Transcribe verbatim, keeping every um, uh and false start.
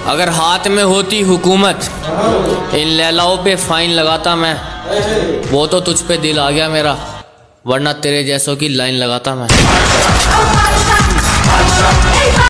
अगर हाथ में होती हुकूमत इन लैलाओं पे फाइन लगाता मैं। वो तो तुझ पे दिल आ गया मेरा, वरना तेरे जैसों की लाइन लगाता मैं।